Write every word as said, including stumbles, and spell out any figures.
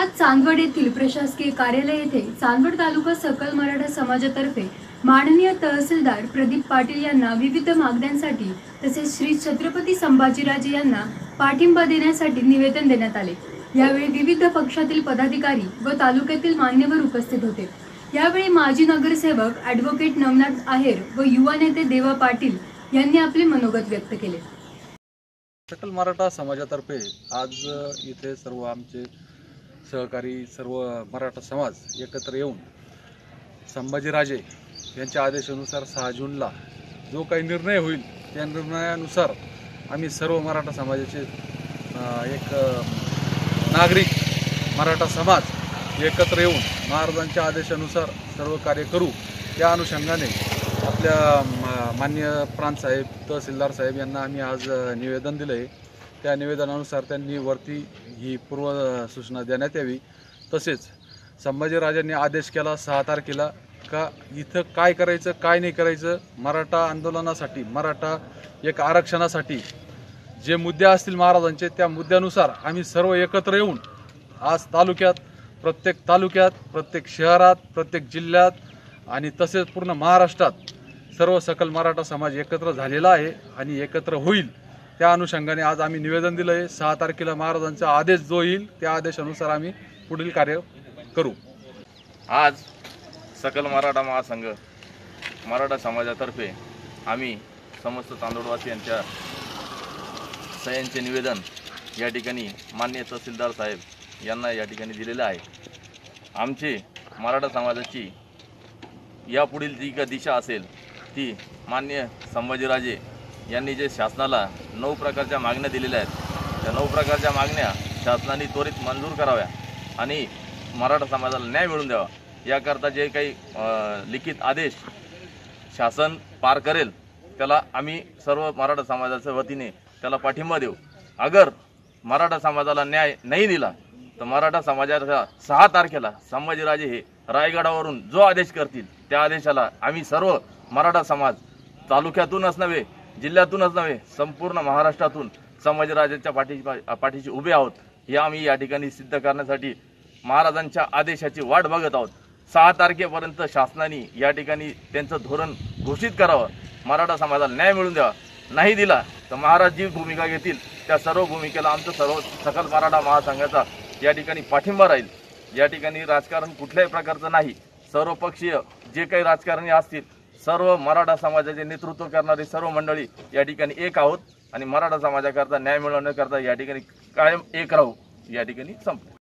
आज चांदवड येथील प्रशासकीय कार्यालय येथे चांदवड तालुका सकल मराठा समाजातर्फे माननीय तहसीलदार प्रदीप पाटील यांना विविध मागण्यांसाठी तसेच श्री छत्रपती संभाजीराजे यांना पाठिंबा देण्यासाठी निवेदन देण्यात आले। यावेळी विविध पक्षातील पदाधिकारी व तालुक्यातील मान्यवर उपस्थित होते। यावेळी माजी नगरसेवक ॲडव्होकेट नवनाथ आहेर व युवा नेते देवा पाटील यांनी आपले मनोगत व्यक्त केले। सकल मराठा समाजातर्फे आज इथे सर्व आमचे सहकारी सर्व मराठा समाज एकत्र येऊन संभाजीराजे यांच्या आदेशानुसार सहा जूनला जो काही निर्णय होईल त्या निर्णयानुसार आम्ही सर्व मराठा समाजाचे एक नागरिक मराठा समाज एकत्र येऊन महाराजांच्या आदेशानुसार सर्व कार्य करू। त्या अनुषंगाने आपल्या माननीय प्रांत साहेब तहसीलदार साहेब यांना आम्ही आज निवेदन दिले आहे। त्या निवेदनानुसार त्यांनी वरती ही पूर्व सूचना देण्यात यावी। तसेच संभाजीराजांनी आदेश केला सहा तारखेला का इथं काय करायचं काय नाही करायचं, मराठा आंदोलनासाठी मराठा एक आरक्षणासाठी जे मुद्दे असतील महाराजांचे त्या मुद्द्यानुसार आम्ही सर्व एकत्र येऊन आज तालुक्यात प्रत्येक तालुक्यात प्रत्येक शहरात प्रत्येक जिल्ह्यात आणि तसेच पूर्ण महाराष्ट्रात सर्व सकल मराठा समाज एकत्र झालेला आहे आणि एकत्र होईल। त्या अनुषंगाने आज आम्ही निवेदन दिलं आहे। सहा तारखेला महाराजांचा आदेश जो येईल त्या आदेशानुसार आम्ही पुढील कार्य करू। आज सकल मराठा महासंघ मराठा समाजातर्फे आम्ही समस्त तांदूळवासियांच्या सह्यांचे निवेदन या ठिकाणी माननीय तहसीलदार साहेब यांना या ठिकाणी दिलेलं आहे। आमची मराठा समाजाची यापुढील जी का दिशा असेल ती माननीय संभाजीराजे यांनी जे शासनाला नऊ प्रकारच्या मागण्या दिलेल्या आहेत त्या नऊ प्रकारच्या मागण्या शासनाने त्वरित मंजूर कराव्या आणि मराठा समाजाला न्याय मिळवून द्यावा याकरता जे काही लिखित आदेश शासन पार करेल त्याला आम्ही सर्व मराठा समाजाच्या वतीने त्याला पाठिंबा देऊ। अगर मराठा समाजाला न्याय नाही दिला तर मराठा समाजाच्या सहा तारखेला संभाजीराजे हे रायगडावरून जो आदेश करतील त्या आदेशाला आम्ही सर्व मराठा समाज तालुक्यातूनच नव्हे जिल्ह्यातूनच नव्हे संपूर्ण महाराष्ट्रातून संभाजीराजेच्या पाठीशी पाठीशी उभे आहोत। हे आम्ही या ठिकाणी सिद्ध करण्यासाठी महाराजांच्या आदेशाची वाट बघत आहोत। सहा तारखेपर्यंत शासनाने या ठिकाणी त्यांचं धोरण घोषित करावं, मराठा समाजाला न्याय मिळवून द्यावा। नाही दिला तर महाराज जी भूमिका घेतील त्या सर्व भूमिकेला आमचं सर्व सकल मराठा महासंघाचा या ठिकाणी पाठिंबा राहील। या ठिकाणी राजकारण कुठल्याही प्रकारचं नाही, सर्वपक्षीय जे काही राजकारणी असतील सर्व मराठा समाजाचे नेतृत्व करणारी सर्व मंडळी या ठिकाणी एक आहोत आणि मराठा समाजाकरता न्याय मिळवण्याकरता या ठिकाणी कायम एक राहू या ठिकाणी संपले।